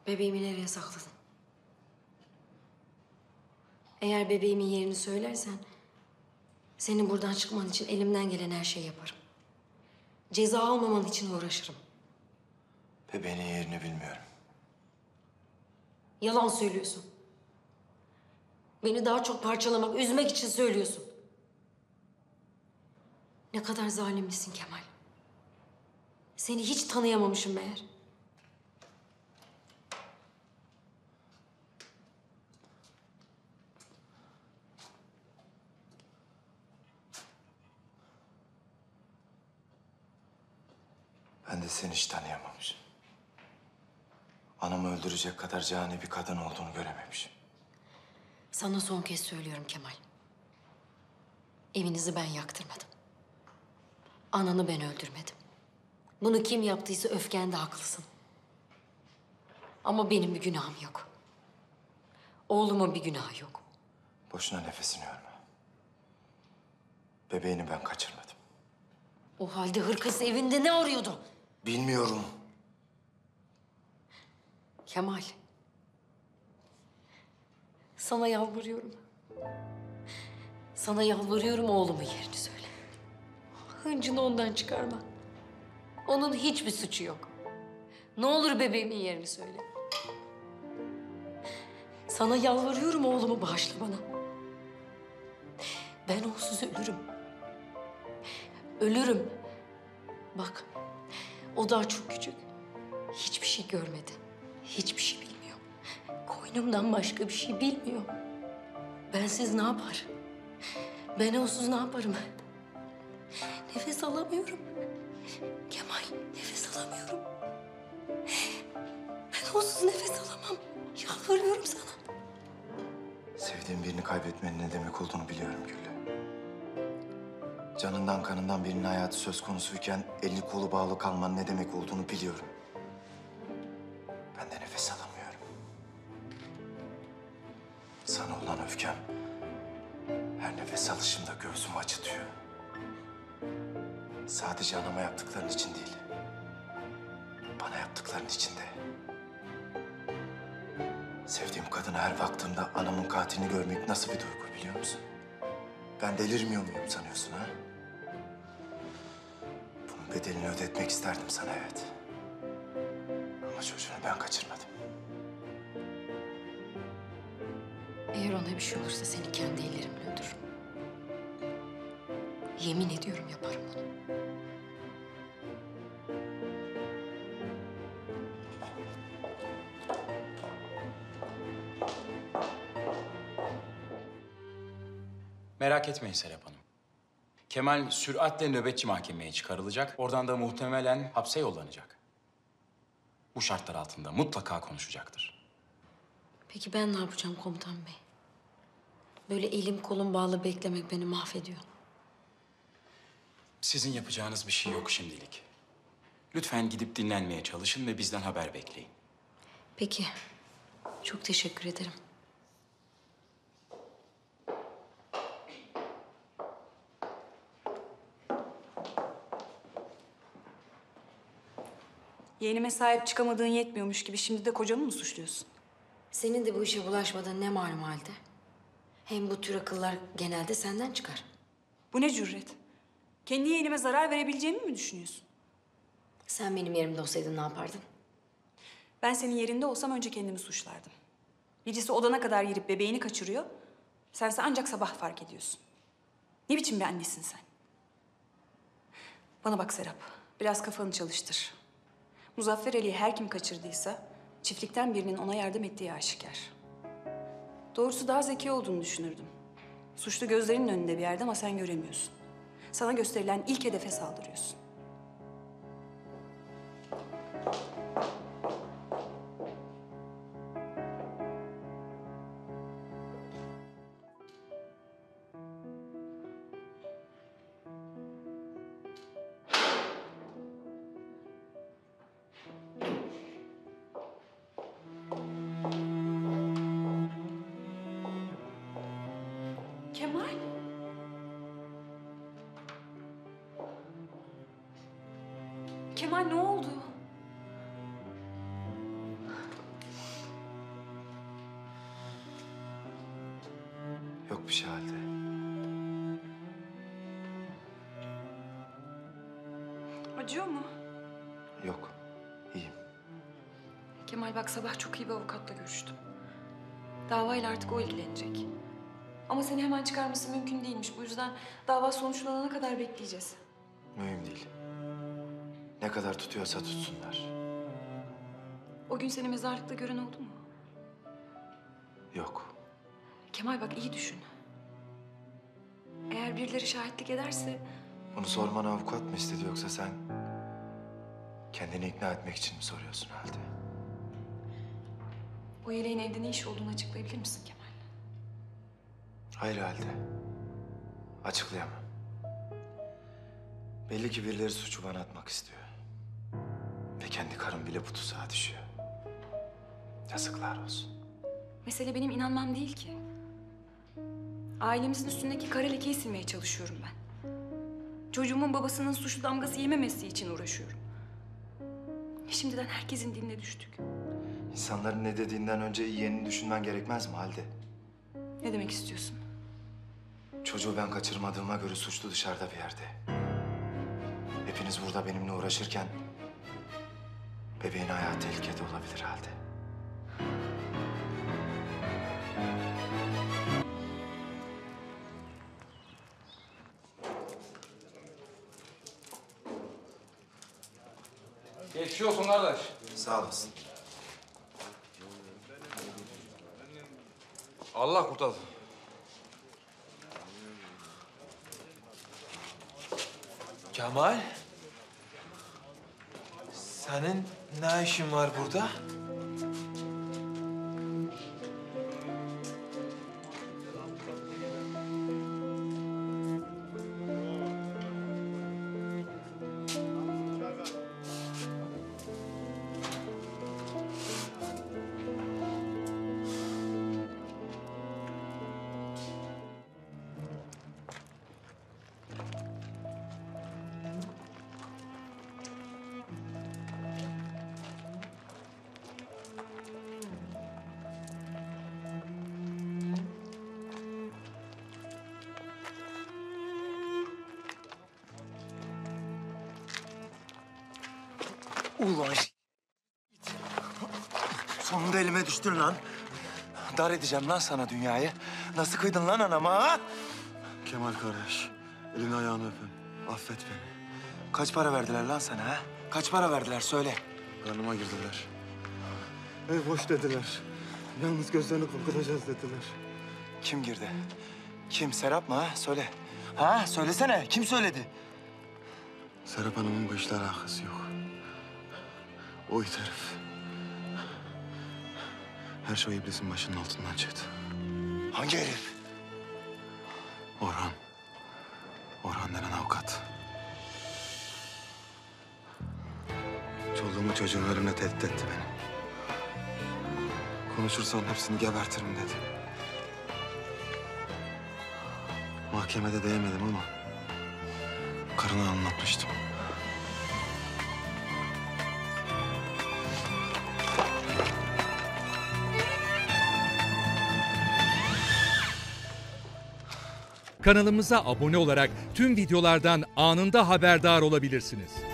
Bebeğimi nereye sakladın? Eğer bebeğimin yerini söylersen... senin buradan çıkman için elimden gelen her şeyi yaparım. Ceza almaman için uğraşırım. Bebeğinin yerini bilmiyorum. Yalan söylüyorsun. Beni daha çok parçalamak, üzmek için söylüyorsun. Ne kadar zalimlisin Kemal. Seni hiç tanıyamamışım meğer. Ben de seni hiç tanıyamamışım. Anamı öldürecek kadar cani bir kadın olduğunu görememişim. Sana son kez söylüyorum Kemal. Evinizi ben yaktırmadım. Ananı ben öldürmedim. Bunu kim yaptıysa öfkende haklısın. Ama benim bir günahım yok. Oğlumun bir günahı yok. Boşuna nefesini yorma. Bebeğini ben kaçırmadım. O halde hırkası evinde ne arıyordu? Bilmiyorum. Kemal. Sana yalvarıyorum. Sana yalvarıyorum oğlumun yerini söyle. Hıncını ondan çıkarma. Onun hiçbir suçu yok. Ne olur bebeğimin yerini söyle. Sana yalvarıyorum oğlumu bağışla bana. Ben onsuz ölürüm. Ölürüm. Bak, o daha çok küçük. Hiçbir şey görmedi. Hiçbir şey bilmiyor. Koynumdan başka bir şey bilmiyor. Bensiz ne yapar? Ben onsuz ne yaparım? Nefes alamıyorum. Kemal, nefes alamıyorum. Ben onsuz nefes alamam. Yalvarıyorum sana. Sevdiğim birini kaybetmenin ne demek olduğunu biliyorum Güllü. Canından kanından birinin hayatı söz konusuyken elini kolu bağlı kalmanın ne demek olduğunu biliyorum. Ben de nefes alamıyorum. Sana olan öfkem her nefes alışımda göğsümü acıtıyor. Sadece anama yaptıkların için değil, bana yaptıkların için de. Sevdiğim kadına her baktığımda anamın katilini görmek nasıl bir duygu biliyor musun? Ben delirmiyor muyum sanıyorsun ha? Bunun bedelini ödetmek isterdim sana evet. Ama çocuğunu ben kaçırmadım. Eğer ona bir şey olursa seni kendi ellerimle öldürürüm. Yemin ediyorum yaparım bunu. Merak etmeyin Serap Hanım. Kemal süratle nöbetçi mahkemeye çıkarılacak. Oradan da muhtemelen hapse yollanacak. Bu şartlar altında mutlaka konuşacaktır. Peki ben ne yapacağım komutan bey? Böyle elim kolum bağlı beklemek beni mahvediyor. Sizin yapacağınız bir şey yok şimdilik. Lütfen gidip dinlenmeye çalışın ve bizden haber bekleyin. Peki. Çok teşekkür ederim. Yeğenime sahip çıkamadığın yetmiyormuş gibi şimdi de kocanı mı suçluyorsun? Senin de bu işe bulaşmadığın ne malum halde? Hem bu tür akıllar genelde senden çıkar. Bu ne cüret? Kendi yeğenime zarar verebileceğimi mi düşünüyorsun? Sen benim yerimde olsaydın ne yapardın? Ben senin yerinde olsam önce kendimi suçlardım. Birisi odana kadar girip bebeğini kaçırıyor. Sense ancak sabah fark ediyorsun. Ne biçim bir annesin sen? Bana bak Serap, biraz kafanı çalıştır. Muzaffer Ali'yi her kim kaçırdıysa çiftlikten birinin ona yardım ettiği aşikar. Doğrusu daha zeki olduğunu düşünürdüm. Suçlu gözlerinin önünde bir yerde ama sen göremiyorsun. Sana gösterilen ilk hedefe saldırıyorsun. Kemal. Kemal ne oldu? bir şey Halide. Acıyor mu? Yok. İyiyim. Kemal bak sabah çok iyi bir avukatla görüştüm. Davayla artık o ilgilenecek. Ama seni hemen çıkarması mümkün değilmiş. Bu yüzden dava sonuçlanana kadar bekleyeceğiz. Mühim değil. Ne kadar tutuyorsa tutsunlar. O gün seni mezarlıkta gören oldu mu? Yok. Kemal bak iyi düşün. Eğer birileri şahitlik ederse Bunu sormanı avukat mı istedi yoksa sen kendini ikna etmek için mi soruyorsun Halide? o yeleğin evde ne iş olduğunu açıklayabilir misin Kemal? Hayır Halide. Açıklayamam. Belli ki birileri suçu bana atmak istiyor. Ve kendi karım bile bu tuzağa düşüyor. Yazıklar olsun. Mesele benim inanmam değil ki. Ailemizin üstündeki kara lekeyi silmeye çalışıyorum ben. Çocuğumun babasının suçlu damgası yememesi için uğraşıyorum. Şimdiden herkesin diline düştük. İnsanların ne dediğinden önce yeğenini düşünmen gerekmez mi Halide? Ne demek istiyorsun? Çocuğu ben kaçırmadığıma göre suçlu dışarıda bir yerde. Hepiniz burada benimle uğraşırken bebeğin hayatı tehlikede olabilir Halide. Geçmiş olsun kardeş. Sağ olasın. Allah kurtarsın. Kemal, senin ne işin var burada? Ulan sonunda elime düştün lan. Dar edeceğim lan sana dünyayı. Nasıl kıydın lan anama ha? Kemal kardeş, elini ayağını öpün. Affet beni. Kaç para verdiler lan sana ha? Kaç para verdiler söyle. Karnıma girdiler. Ev boş dediler. Yalnız gözlerini korkutacağız dediler. Kim girdi? Kim? Serap mı ha? Söyle. Ha? Söylesene. Kim söyledi? Serap Hanım'ın bu işle alakası yok. O it herif. Her şey iblisin başının altından çıktı. Hangi herif? Orhan. Orhan denen avukat. Çoluğumu çocuğumu ölümle tehdit etti beni. Konuşursan hepsini gebertirim dedi. Mahkemede değemedim ama karına anlatmıştım. Kanalımıza abone olarak tüm videolardan anında haberdar olabilirsiniz.